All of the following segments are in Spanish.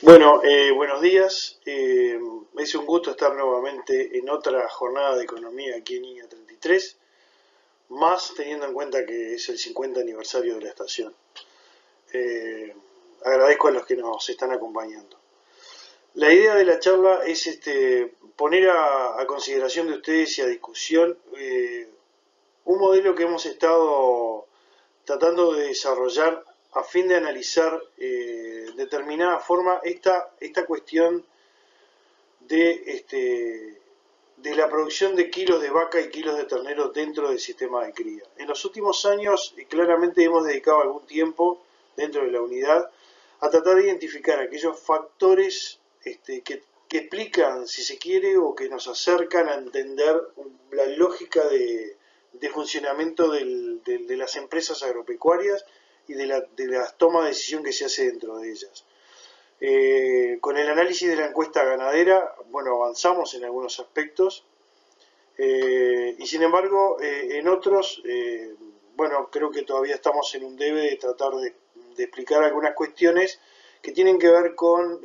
Buenos días. Es un gusto estar nuevamente en otra jornada de economía aquí en Línea 33, más teniendo en cuenta que es el 50 aniversario de la estación. Eh, Agradezco a los que nos están acompañando. La idea de la charla es poner a consideración de ustedes y a discusión un modelo que hemos estado tratando de desarrollar a fin de analizar determinada forma esta cuestión de la producción de kilos de vaca y kilos de ternero dentro del sistema de cría. En los últimos años claramente hemos dedicado algún tiempo dentro de la unidad a tratar de identificar aquellos factores que explican, si se quiere, o que nos acercan a entender la lógica de funcionamiento de las empresas agropecuarias y de la toma de decisión que se hace dentro de ellas. Con el análisis de la encuesta ganadera, bueno, avanzamos en algunos aspectos y sin embargo en otros, bueno, creo que todavía estamos en un debe de tratar de explicar algunas cuestiones que tienen que ver con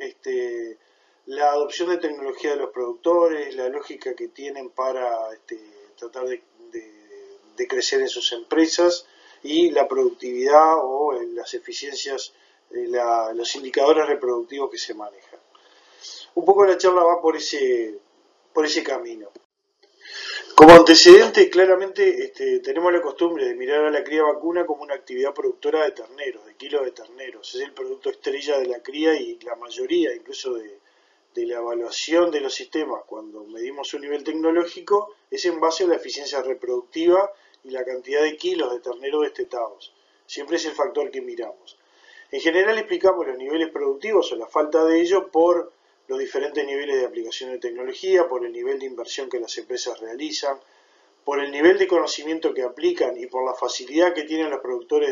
la adopción de tecnología de los productores, la lógica que tienen para tratar de crecer en sus empresas y la productividad o las eficiencias, los indicadores reproductivos que se manejan. Un poco la charla va por ese camino. Como antecedente, claramente tenemos la costumbre de mirar a la cría vacuna como una actividad productora de terneros, de kilos de terneros. Es el producto estrella de la cría y la mayoría, incluso de la evaluación de los sistemas, cuando medimos su nivel tecnológico, es en base a la eficiencia reproductiva y la cantidad de kilos de ternero destetados. Siempre es el factor que miramos. En general explicamos los niveles productivos o la falta de ellos por los diferentes niveles de aplicación de tecnología, por el nivel de inversión que las empresas realizan, por el nivel de conocimiento que aplican y por la facilidad que tienen los productores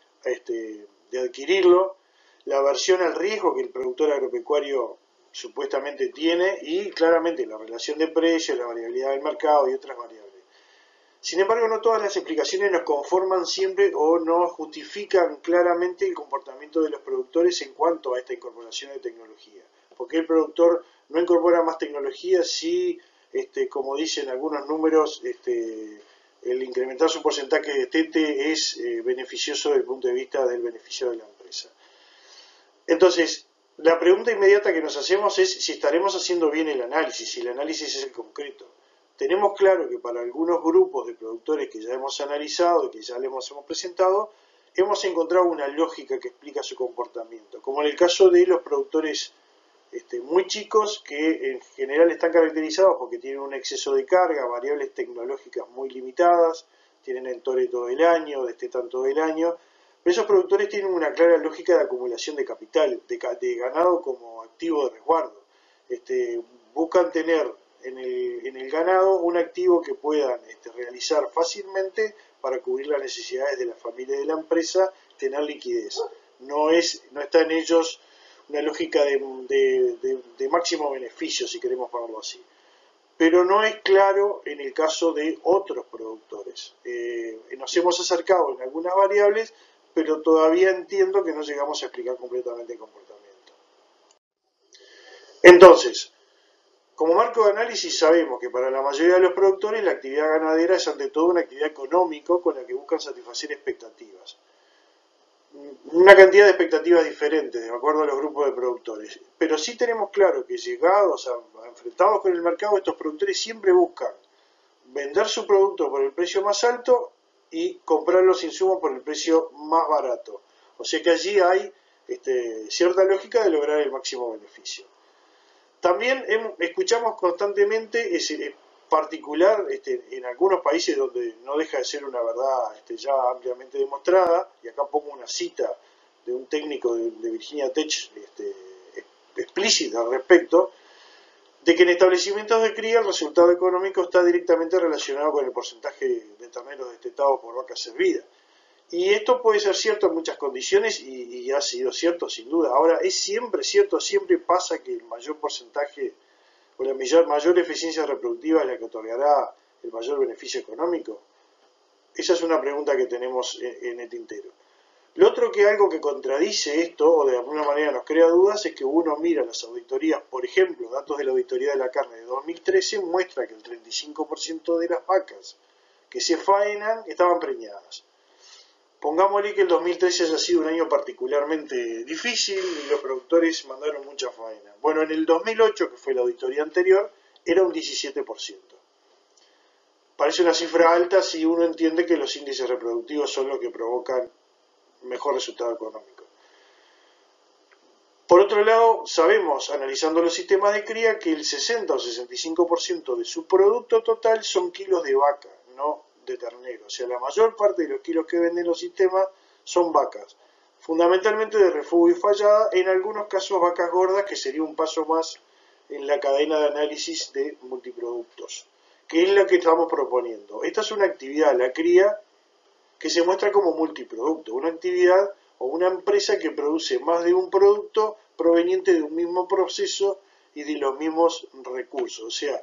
de adquirirlo, la aversión al riesgo que el productor agropecuario supuestamente tiene y claramente la relación de precios, la variabilidad del mercado y otras variables. Sin embargo, no todas las explicaciones nos conforman siempre o no justifican claramente el comportamiento de los productores en cuanto a esta incorporación de tecnología. ¿Por qué el productor no incorpora más tecnología si, como dicen algunos números, el incrementar su porcentaje de destete es beneficioso desde el punto de vista del beneficio de la empresa? Entonces, la pregunta inmediata que nos hacemos es si estaremos haciendo bien el análisis, si el análisis es el concreto. Tenemos claro que para algunos grupos de productores que ya hemos analizado y que ya les hemos presentado, hemos encontrado una lógica que explica su comportamiento, como en el caso de los productores muy chicos que en general están caracterizados porque tienen un exceso de carga, variables tecnológicas muy limitadas, tienen entore todo el año, destetan todo el año. Pero esos productores tienen una clara lógica de acumulación de capital, de ganado como activo de resguardo. Buscan tener en el ganado un activo que puedan realizar fácilmente para cubrir las necesidades de la familia y de la empresa, tener liquidez. No está en ellos una lógica de máximo beneficio, si queremos ponerlo así. Pero no es claro en el caso de otros productores. Nos hemos acercado en algunas variables, pero todavía entiendo que no llegamos a explicar completamente el comportamiento. Entonces, como marco de análisis sabemos que para la mayoría de los productores la actividad ganadera es ante todo una actividad económica con la que buscan satisfacer expectativas. Una cantidad de expectativas diferentes de acuerdo a los grupos de productores, pero sí tenemos claro que llegados a enfrentados con el mercado, estos productores siempre buscan vender su producto por el precio más alto y comprar los insumos por el precio más barato. O sea que allí hay cierta lógica de lograr el máximo beneficio. También escuchamos constantemente, es particular en algunos países donde no deja de ser una verdad ya ampliamente demostrada, y acá pongo una cita de un técnico de Virginia Tech explícita al respecto, de que en establecimientos de cría el resultado económico está directamente relacionado con el porcentaje de terneros destetados por vaca servida. Y esto puede ser cierto en muchas condiciones y ha sido cierto sin duda. Ahora, ¿es siempre cierto? ¿Siempre pasa que el mayor porcentaje o la mayor eficiencia reproductiva es la que otorgará el mayor beneficio económico? Esa es una pregunta que tenemos en el tintero. Lo otro creo que algo que contradice esto, o de alguna manera nos crea dudas, es que uno mira las auditorías, por ejemplo, datos de la auditoría de la carne de 2013 muestra que el 35% de las vacas que se faenan estaban preñadas. Pongámosle que el 2013 haya sido un año particularmente difícil y los productores mandaron mucha faena. Bueno, en el 2008, que fue la auditoría anterior, era un 17%. Parece una cifra alta si uno entiende que los índices reproductivos son los que provocan mejor resultado económico. Por otro lado, sabemos, analizando los sistemas de cría, que el 60 o 65% de su producto total son kilos de vaca, no de ternero. O sea, la mayor parte de los kilos que venden los sistemas son vacas, fundamentalmente de refugo y fallada, en algunos casos vacas gordas, que sería un paso más en la cadena de análisis de multiproductos, que es la que estamos proponiendo. Esta es una actividad, la cría, que se muestra como multiproducto, una actividad o una empresa que produce más de un producto proveniente de un mismo proceso y de los mismos recursos. O sea,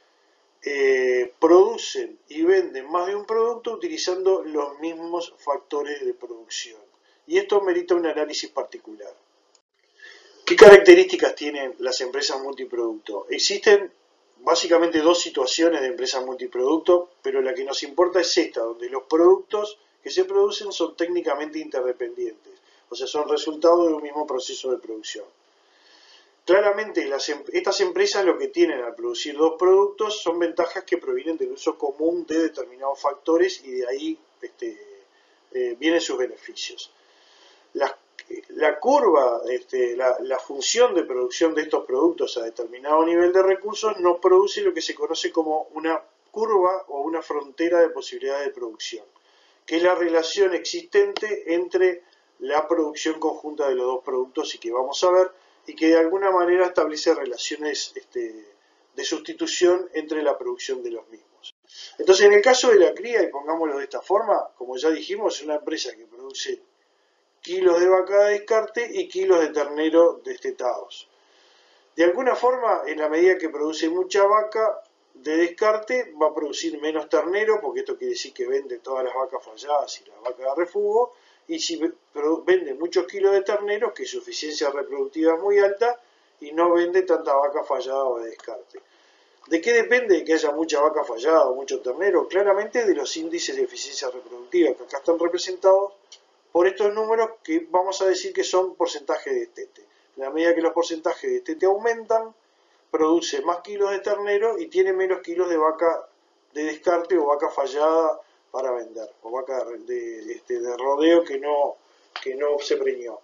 producen y venden más de un producto utilizando los mismos factores de producción. Y esto merita un análisis particular. ¿Qué características tienen las empresas multiproducto? Existen básicamente dos situaciones de empresas multiproducto, pero la que nos importa es esta, donde los productos que se producen son técnicamente interdependientes, o sea, son resultado de un mismo proceso de producción. Claramente, estas empresas lo que tienen al producir dos productos son ventajas que provienen del uso común de determinados factores y de ahí vienen sus beneficios. La curva, la función de producción de estos productos a determinado nivel de recursos nos produce lo que se conoce como una curva o una frontera de posibilidades de producción, que es la relación existente entre la producción conjunta de los dos productos y que vamos a ver, y que de alguna manera establece relaciones de sustitución entre la producción de los mismos. Entonces, en el caso de la cría, y pongámoslo de esta forma, como ya dijimos, es una empresa que produce kilos de vaca de descarte y kilos de ternero destetados. De alguna forma, en la medida que produce mucha vaca de descarte, va a producir menos ternero, porque esto quiere decir que vende todas las vacas falladas y las vacas de refugo, y si vende muchos kilos de terneros, que su eficiencia reproductiva es muy alta, y no vende tanta vaca fallada o de descarte. ¿De qué depende que haya mucha vaca fallada o mucho ternero? Claramente de los índices de eficiencia reproductiva, que acá están representados por estos números que vamos a decir que son porcentajes de destete. En la medida que los porcentajes de destete aumentan, produce más kilos de ternero y tiene menos kilos de vaca de descarte o vaca fallada para vender, o vaca de rodeo que no se preñó.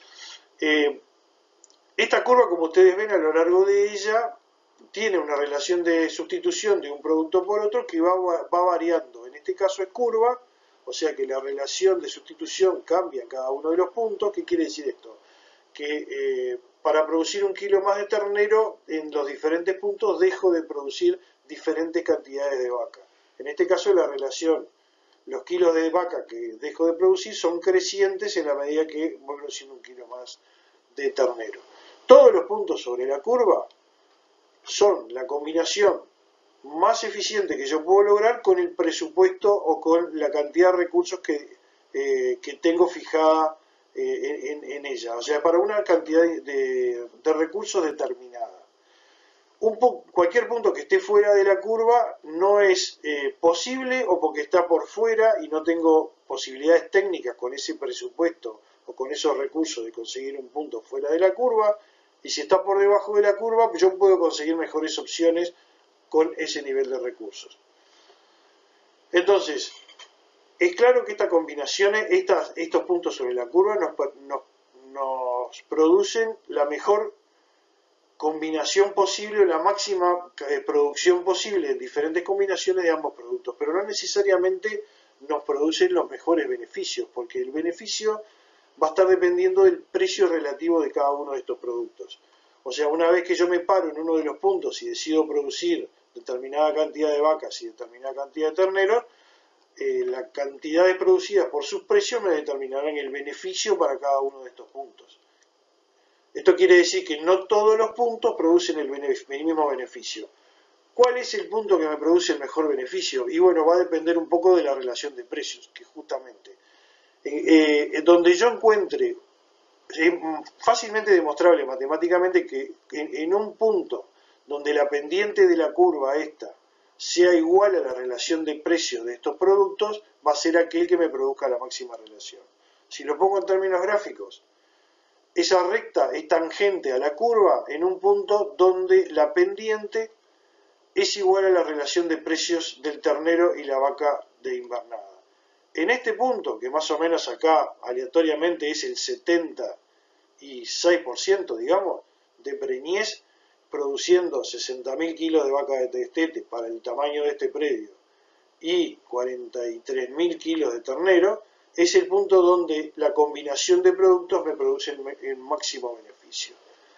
Esta curva, como ustedes ven, a lo largo de ella tiene una relación de sustitución de un producto por otro que va variando. En este caso es curva, o sea que la relación de sustitución cambia en cada uno de los puntos. ¿Qué quiere decir esto? Que para producir un kilo más de ternero, en los diferentes puntos dejo de producir diferentes cantidades de vaca. En este caso la relación, los kilos de vaca que dejo de producir son crecientes en la medida que voy produciendo un kilo más de ternero. Todos los puntos sobre la curva son la combinación más eficiente que yo puedo lograr con el presupuesto o con la cantidad de recursos que tengo fijada en ella, o sea, para una cantidad de recursos determinada. Cualquier punto que esté fuera de la curva no es posible, o porque está por fuera y no tengo posibilidades técnicas con ese presupuesto o con esos recursos de conseguir un punto fuera de la curva, y si está por debajo de la curva, yo puedo conseguir mejores opciones con ese nivel de recursos. Entonces, es claro que estas combinaciones, estos puntos sobre la curva nos producen la mejor combinación posible o la máxima producción posible en diferentes combinaciones de ambos productos, pero no necesariamente nos producen los mejores beneficios, porque el beneficio va a estar dependiendo del precio relativo de cada uno de estos productos. O sea, una vez que yo me paro en uno de los puntos y decido producir determinada cantidad de vacas y determinada cantidad de terneros, la cantidad de producidas por sus precios me determinarán el beneficio para cada uno de estos puntos. Esto quiere decir que no todos los puntos producen el mismo beneficio. ¿Cuál es el punto que me produce el mejor beneficio? Y bueno, va a depender un poco de la relación de precios, que justamente donde yo encuentre fácilmente demostrable matemáticamente que en un punto donde la pendiente de la curva esta sea igual a la relación de precios de estos productos, va a ser aquel que me produzca la máxima relación. Si lo pongo en términos gráficos, esa recta es tangente a la curva en un punto donde la pendiente es igual a la relación de precios del ternero y la vaca de invernada. En este punto, que más o menos acá aleatoriamente es el 76%, digamos, de preñez, produciendo 60.000 kilos de vaca de destete para el tamaño de este predio y 43.000 kilos de ternero, es el punto donde la combinación de productos me produce el máximo beneficio.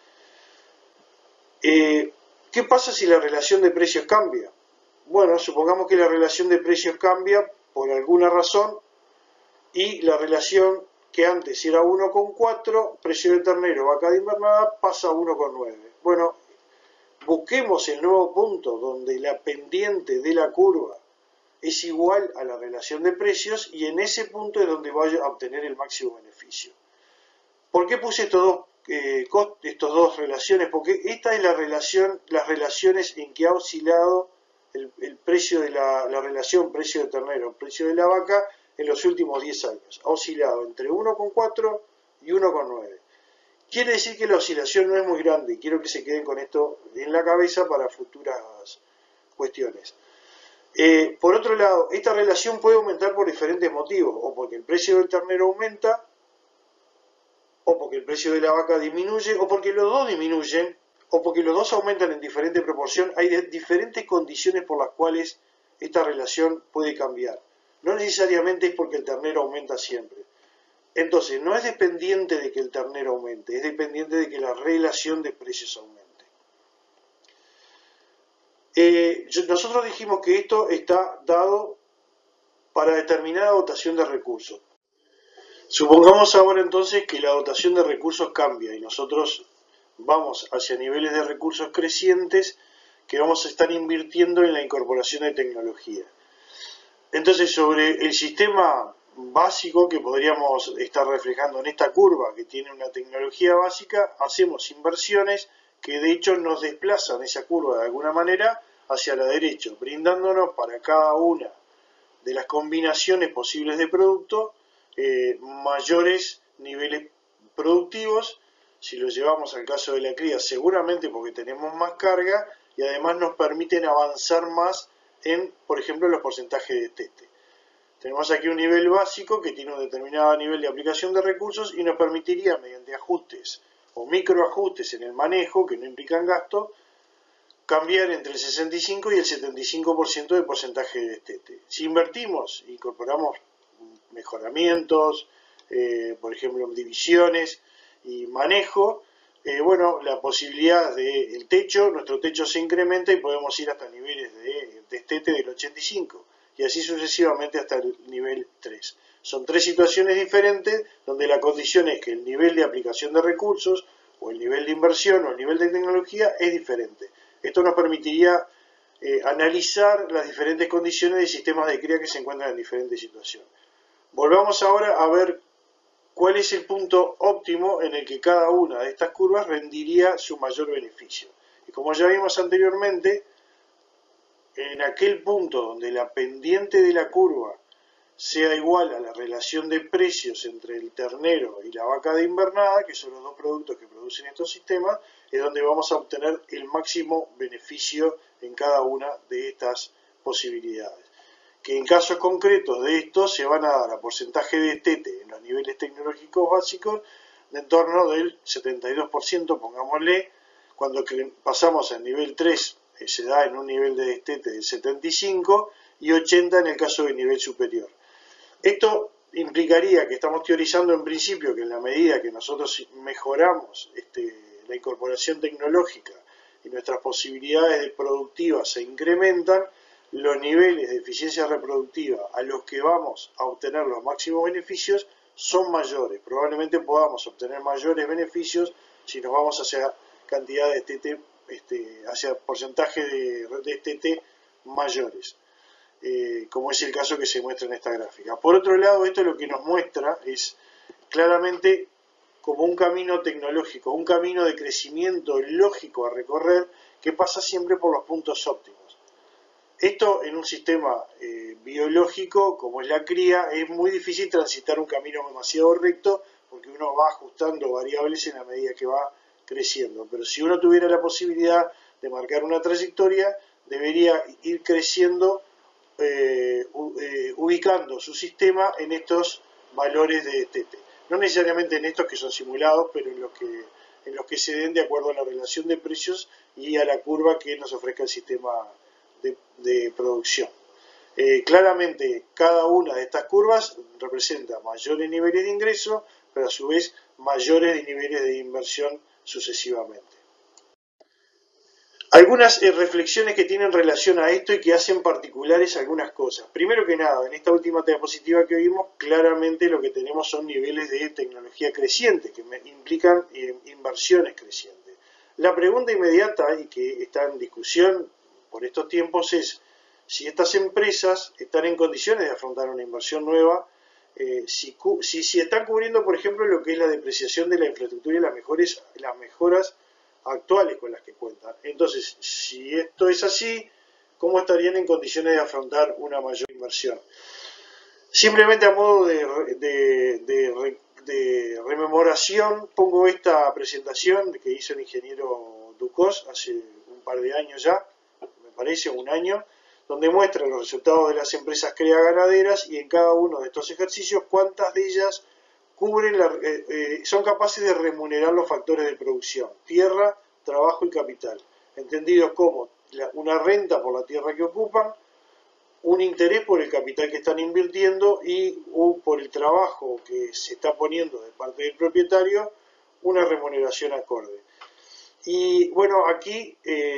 ¿Qué pasa si la relación de precios cambia? Bueno, supongamos que la relación de precios cambia por alguna razón y la relación que antes era 1,4, precio de ternero, vaca de invernada, pasa a 1,9. Bueno, busquemos el nuevo punto donde la pendiente de la curva es igual a la relación de precios y en ese punto es donde voy a obtener el máximo beneficio. ¿Por qué puse estos dos relaciones? Porque esta es la relación, las relaciones en que ha oscilado el precio de la relación precio de ternero, precio de la vaca en los últimos 10 años. Ha oscilado entre 1,4 y 1,9. Quiere decir que la oscilación no es muy grande y quiero que se queden con esto en la cabeza para futuras cuestiones. Por otro lado, esta relación puede aumentar por diferentes motivos, o porque el precio del ternero aumenta, o porque el precio de la vaca disminuye, o porque los dos disminuyen, o porque los dos aumentan en diferente proporción. Hay diferentes condiciones por las cuales esta relación puede cambiar. No necesariamente es porque el ternero aumenta siempre. Entonces, no es dependiente de que el ternero aumente, es dependiente de que la relación de precios aumente. Nosotros dijimos que esto está dado para determinada dotación de recursos. Supongamos ahora entonces que la dotación de recursos cambia y nosotros vamos hacia niveles de recursos crecientes que vamos a estar invirtiendo en la incorporación de tecnología. Entonces, sobre el sistema básico que podríamos estar reflejando en esta curva, que tiene una tecnología básica, hacemos inversiones que de hecho nos desplazan esa curva de alguna manera hacia la derecha, brindándonos para cada una de las combinaciones posibles de producto mayores niveles productivos. Si lo llevamos al caso de la cría, seguramente porque tenemos más carga y además nos permiten avanzar más en, por ejemplo, los porcentajes de destete. Tenemos aquí un nivel básico que tiene un determinado nivel de aplicación de recursos y nos permitiría, mediante ajustes o microajustes en el manejo, que no implican gasto, cambiar entre el 65 y el 75% de porcentaje de destete. Si invertimos, incorporamos mejoramientos, por ejemplo, divisiones y manejo, bueno, la posibilidad del techo, nuestro techo se incrementa y podemos ir hasta niveles de destete del 85 y así sucesivamente hasta el nivel 3. Son tres situaciones diferentes donde la condición es que el nivel de aplicación de recursos o el nivel de inversión o el nivel de tecnología es diferente. Esto nos permitiría analizar las diferentes condiciones de sistemas de cría que se encuentran en diferentes situaciones. Volvamos ahora a ver cuál es el punto óptimo en el que cada una de estas curvas rendiría su mayor beneficio. Y como ya vimos anteriormente, en aquel punto donde la pendiente de la curva sea igual a la relación de precios entre el ternero y la vaca de invernada, que son los dos productos que producen estos sistemas, es donde vamos a obtener el máximo beneficio en cada una de estas posibilidades. Que en casos concretos de esto se van a dar a porcentaje de destete en los niveles tecnológicos básicos de en torno del 72%, pongámosle, cuando pasamos al nivel 3 se da en un nivel de destete del 75% y 80% en el caso del nivel superior. Esto implicaría que estamos teorizando en principio que en la medida que nosotros mejoramos la incorporación tecnológica y nuestras posibilidades productivas se incrementan, los niveles de eficiencia reproductiva a los que vamos a obtener los máximos beneficios son mayores. Probablemente podamos obtener mayores beneficios si nos vamos hacia cantidad de hacia porcentaje de destete mayores. como es el caso que se muestra en esta gráfica. Por otro lado, esto lo que nos muestra es claramente como un camino tecnológico, un camino de crecimiento lógico a recorrer que pasa siempre por los puntos óptimos. Esto en un sistema biológico como es la cría es muy difícil transitar un camino demasiado recto porque uno va ajustando variables en la medida que va creciendo. Pero si uno tuviera la posibilidad de marcar una trayectoria, debería ir creciendo ubicando su sistema en estos valores de TT. No necesariamente en estos que son simulados, pero en los que se den de acuerdo a la relación de precios y a la curva que nos ofrezca el sistema de producción. Claramente cada una de estas curvas representa mayores niveles de ingreso, pero a su vez mayores niveles de inversión sucesivamente. Algunas reflexiones que tienen relación a esto y que hacen particulares algunas cosas. Primero que nada, en esta última diapositiva que vimos, claramente lo que tenemos son niveles de tecnología creciente, que implican inversiones crecientes. La pregunta inmediata, y que está en discusión por estos tiempos, es si estas empresas están en condiciones de afrontar una inversión nueva, si están cubriendo, por ejemplo, lo que es la depreciación de la infraestructura y las mejoras actuales con las que cuentan. Entonces, si esto es así, ¿cómo estarían en condiciones de afrontar una mayor inversión? Simplemente a modo de rememoración, pongo esta presentación que hizo el ingeniero Ducos hace un par de años ya, me parece, un año, donde muestra los resultados de las empresas ganaderas y en cada uno de estos ejercicios cuántas de ellas son capaces de remunerar los factores de producción, tierra, trabajo y capital, entendidos como una renta por la tierra que ocupan, un interés por el capital que están invirtiendo y por el trabajo que se está poniendo de parte del propietario, una remuneración acorde. Y bueno, aquí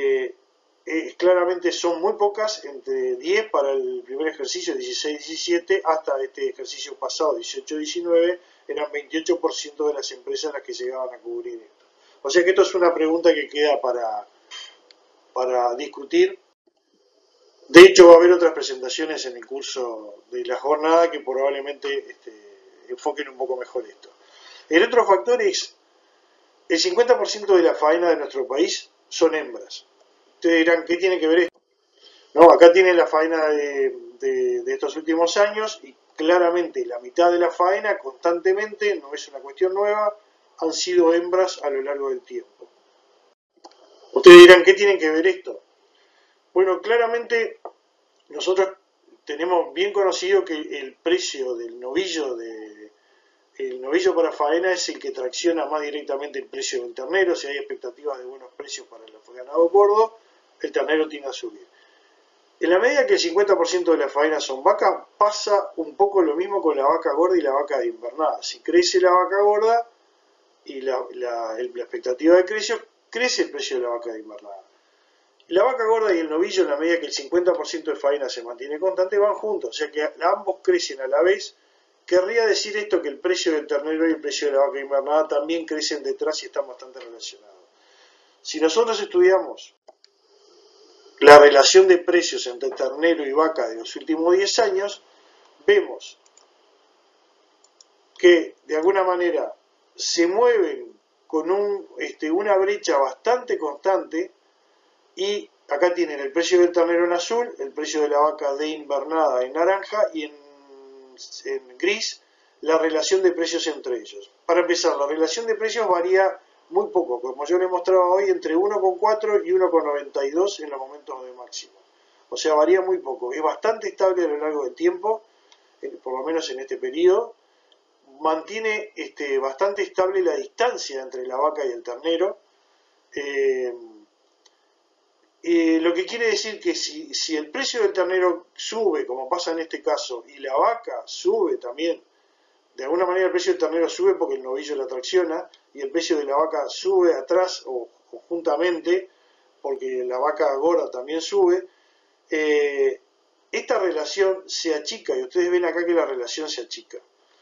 claramente son muy pocas, entre 10 para el primer ejercicio, 16-17, hasta este ejercicio pasado, 18-19, eran 28% de las empresas las que llegaban a cubrir esto. O sea que esto es una pregunta que queda para discutir. De hecho, va a haber otras presentaciones en el curso de la jornada que probablemente enfoquen un poco mejor esto. El otro factor es el 50% de la faena de nuestro país son hembras. Ustedes dirán, ¿qué tiene que ver esto? No, acá tienen la faena de estos últimos años y claramente la mitad de la faena constantemente, no es una cuestión nueva, han sido hembras a lo largo del tiempo. Ustedes dirán, ¿qué tiene que ver esto? Bueno, claramente nosotros tenemos bien conocido que el precio del novillo para faena es el que tracciona más directamente el precio del ternero. Si hay expectativas de buenos precios para el ganado gordo, el ternero tiende a subir. En la medida que el 50% de la faena son vacas, pasa un poco lo mismo con la vaca gorda y la vaca de invernada. Si crece la vaca gorda y la expectativa de precio, crece el precio de la vaca de invernada. La vaca gorda y el novillo, en la medida que el 50% de faena se mantiene constante, van juntos, o sea que ambos crecen a la vez. Querría decir esto que el precio del ternero y el precio de la vaca invernada también crecen detrás y están bastante relacionados. Si nosotros estudiamos la relación de precios entre ternero y vaca de los últimos 10 años, vemos que de alguna manera se mueven con una brecha bastante constante. Y acá tienen el precio del ternero en azul, el precio de la vaca de invernada en naranja y en gris la relación de precios entre ellos. Para empezar, la relación de precios varía muy poco, como yo les mostraba hoy, entre 1,4 y 1,92 en los momentos de máximo. O sea, varía muy poco. Es bastante estable a lo largo del tiempo, por lo menos en este periodo. Mantiene bastante estable la distancia entre la vaca y el ternero. Lo que quiere decir que si el precio del ternero sube, como pasa en este caso, y la vaca sube también, de alguna manera el precio del ternero sube porque el novillo la tracciona, y el precio de la vaca sube atrás o juntamente porque la vaca gorda también sube, esta relación se achica, y ustedes ven acá que la relación se achica.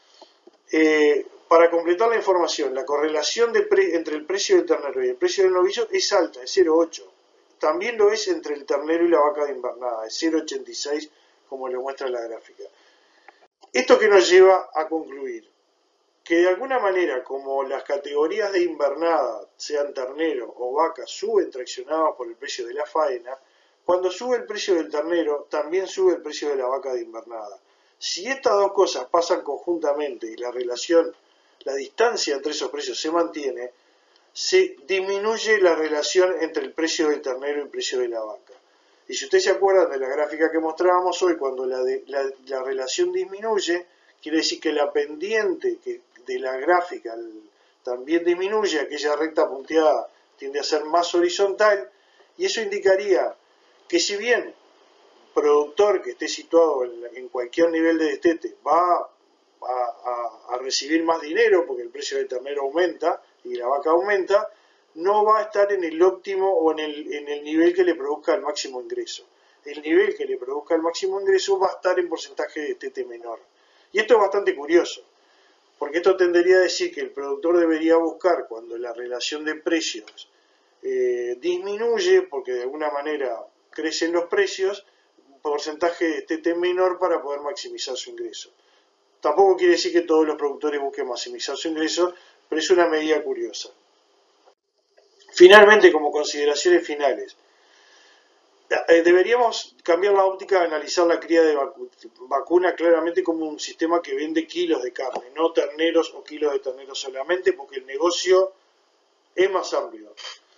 Para completar la información, la correlación entre el precio del ternero y el precio del novillo es alta, es 0,8. También lo es entre el ternero y la vaca de invernada, es 0,86 como lo muestra la gráfica. Esto que nos lleva a concluir que de alguna manera, como las categorías de invernada, sean ternero o vaca, suben traccionadas por el precio de la faena, cuando sube el precio del ternero, también sube el precio de la vaca de invernada. Si estas dos cosas pasan conjuntamente y la relación, la distancia entre esos precios se mantiene, se disminuye la relación entre el precio del ternero y el precio de la vaca. Y si ustedes se acuerdan de la gráfica que mostrábamos hoy, cuando la relación disminuye, quiere decir que la pendiente de la gráfica también disminuye, aquella recta punteada tiende a ser más horizontal, y eso indicaría que si bien productor que esté situado en cualquier nivel de destete va a recibir más dinero porque el precio del ternero aumenta y la vaca aumenta, no va a estar en el óptimo o en el nivel que le produzca el máximo ingreso. El nivel que le produzca el máximo ingreso va a estar en porcentaje de destete menor. Y esto es bastante curioso, porque esto tendería a decir que el productor debería buscar, cuando la relación de precios disminuye, porque de alguna manera crecen los precios, un porcentaje de destete menor para poder maximizar su ingreso. Tampoco quiere decir que todos los productores busquen maximizar su ingreso, pero es una medida curiosa. Finalmente, como consideraciones finales, deberíamos cambiar la óptica de analizar la cría de vacuna claramente como un sistema que vende kilos de carne, no terneros o kilos de terneros solamente, porque el negocio es más amplio.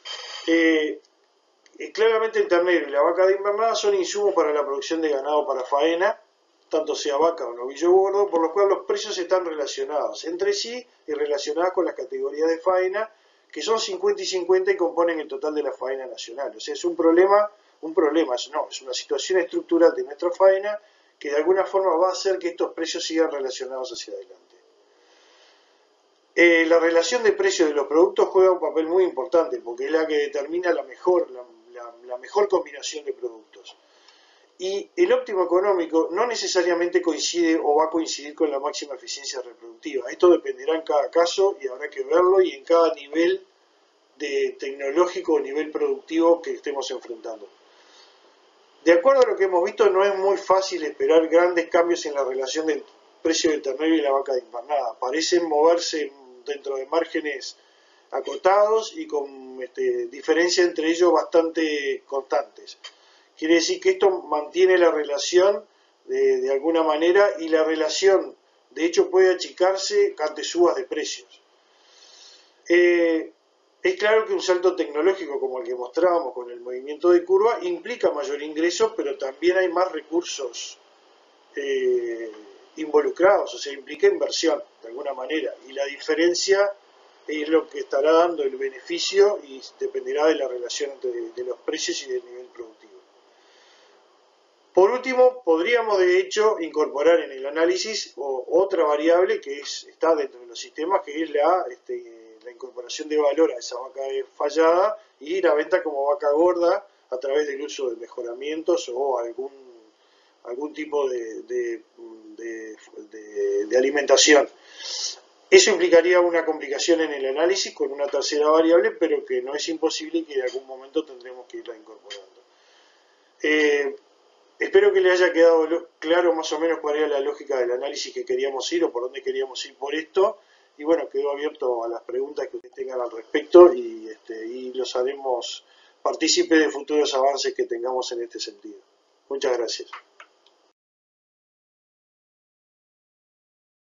Claramente el ternero y la vaca de invernada son insumos para la producción de ganado para faena, tanto sea vaca o novillo gordo, por lo cual los precios están relacionados entre sí y relacionados con las categorías de faena, que son 50 y 50 y componen el total de la faena nacional. O sea, es es una situación estructural de nuestra faena que de alguna forma va a hacer que estos precios sigan relacionados hacia adelante. La relación de precios de los productos juega un papel muy importante porque es la que determina la mejor combinación de productos. Y el óptimo económico no necesariamente coincide o va a coincidir con la máxima eficiencia reproductiva. Esto dependerá en cada caso y habrá que verlo y en cada nivel tecnológico o nivel productivo que estemos enfrentando. De acuerdo a lo que hemos visto, no es muy fácil esperar grandes cambios en la relación del precio del ternero y la vaca de invernada. Parecen moverse dentro de márgenes acotados y con diferencias entre ellos bastante constantes. Quiere decir que esto mantiene la relación de alguna manera y la relación de hecho puede achicarse ante subas de precios. Es claro que un salto tecnológico como el que mostrábamos con el movimiento de curva implica mayor ingreso, pero también hay más recursos involucrados, o sea, implica inversión de alguna manera, y la diferencia es lo que estará dando el beneficio y dependerá de la relación de los precios y del nivel productivo. Por último, podríamos de hecho incorporar en el análisis otra variable que está dentro de los sistemas, que es la incorporación de valor a esa vaca fallada y la venta como vaca gorda a través del uso de mejoramientos o algún tipo de alimentación. Eso implicaría una complicación en el análisis con una tercera variable, pero que no es imposible y que en algún momento tendremos que irla incorporando. Espero que les haya quedado claro más o menos cuál era la lógica del análisis que queríamos ir o por dónde queríamos ir por esto. Y bueno, quedo abierto a las preguntas que ustedes tengan al respecto y los haremos partícipes de futuros avances que tengamos en este sentido. Muchas gracias.